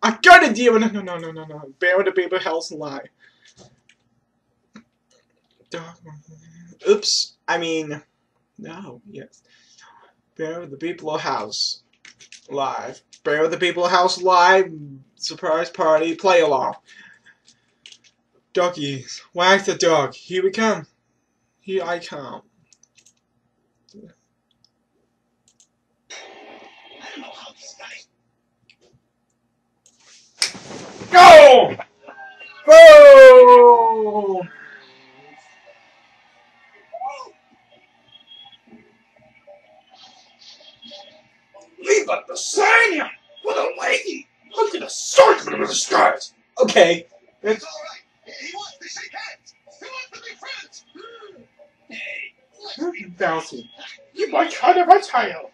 I got a deal. No. Bear with the paper house lie. Oops. I mean, no. Yes. Bear with the people house live. Bear with the people house live. Surprise party. Play along. Doggies. Wag the dog. Here we come. Here I come. Go! Boom! Leave up the sign! What a lady! Look at the sword with the stars! Okay. It's alright. He wants to shake hands. He wants to be friends. Hey, let's be Bouncy. You my kind of a child.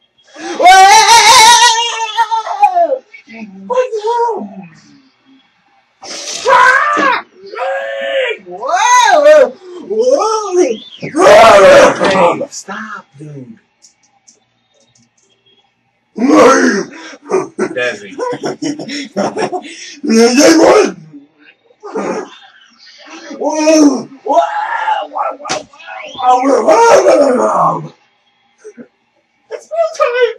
Whoa! Stop, dude. Desi. It's meal time.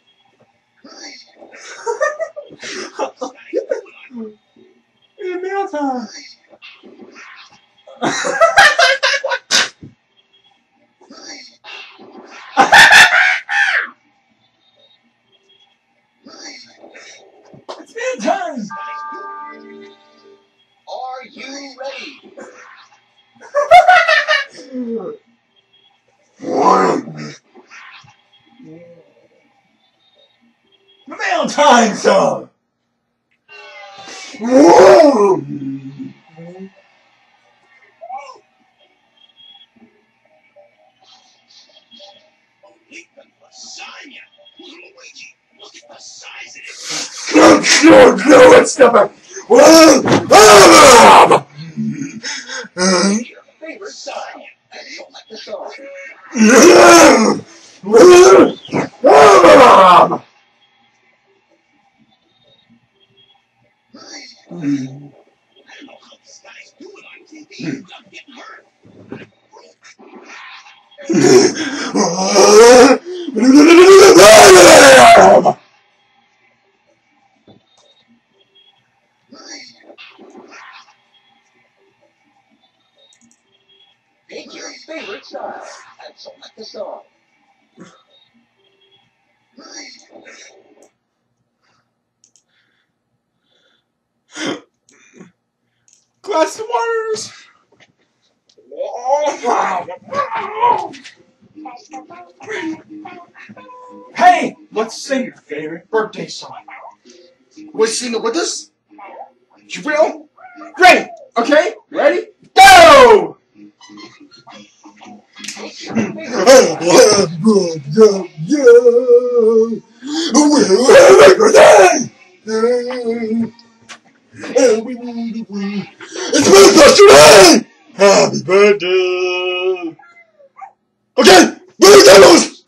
It's meal time. It's meal time. Are you ready? Meal time, sir. Lasagna! Luigi, look at the size of it! No, it's never. Your favorite lasagna. And select the song. I don't know how this guy's doing on TV without getting hurt. Pick your favorite style and select the song. Glass of waters. Hey, let's sing your favorite birthday song. Will you sing it with us? You will? Great. Okay, ready? Go! It's my birthday! Happy birthday! Okay, Merry Christmas!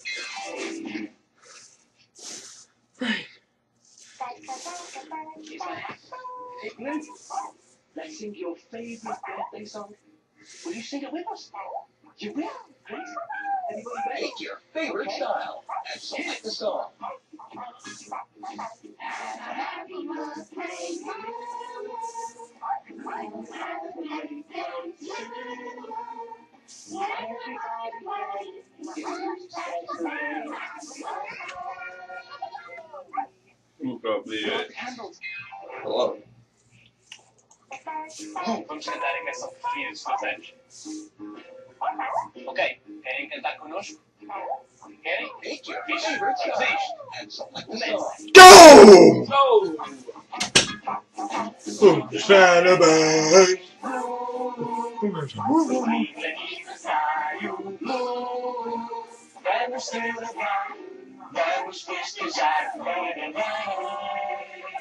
Hey, Glenn, let's sing your favorite birthday song. Will you sing it with us? You will, please. Everybody ready? Pick your favorite style and select the song. Happy birthday, Who probably Got candles. Hello. Vamos cantar em canção preferidos dos anos. Ok, querem cantar connosco? Querem? Pick your Fixe. favorite Vamos a style isto. and select the song. Go! Go! Celebrate. Feliz aniversário, vamos celebrar, vamos festejar,